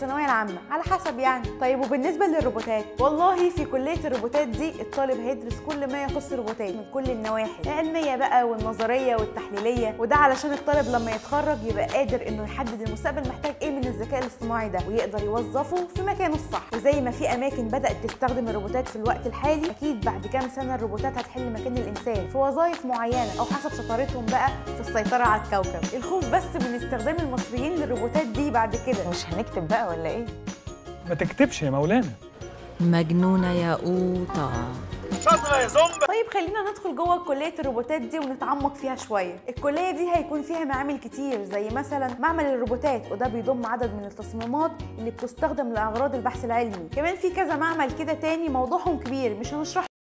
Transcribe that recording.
الثانويه العامه على حسب يعني. طيب وبالنسبه للروبوتات، والله في كليه الروبوتات دي الطالب هيدرس كل ما يخص الروبوتات من كل النواحي العلميه بقى والنظريه والتحليليه، وده علشان الطالب لما يتخرج يبقى قادر انه يحدد المستقبل محتاج ايه من الذكاء الاصطناعي ده ويقدر يوظفه في مكانه الصح. وزي ما في اماكن بدات تستخدم الروبوتات في الوقت الحالي، اكيد بعد كام سنه الروبوتات هتحل مكان الانسان في وظائف معينه او حسب شطارتهم بقى في السيطره على الكوكب. الخوف بس من استخدام المصريين للروبوتات دي بعد كده. مش هنكتب بقى ولا ايه؟ ما تكتبش يا مولانا. مجنونة يا قوطة. شاطرة يا زومبا. طيب خلينا ندخل جوه كليه الروبوتات دي ونتعمق فيها شويه. الكليه دي هيكون فيها معامل كتير، زي مثلا معمل الروبوتات، وده بيضم عدد من التصميمات اللي بتستخدم لاغراض البحث العلمي. كمان في كذا معمل كده تاني موضوعهم كبير مش هنشرح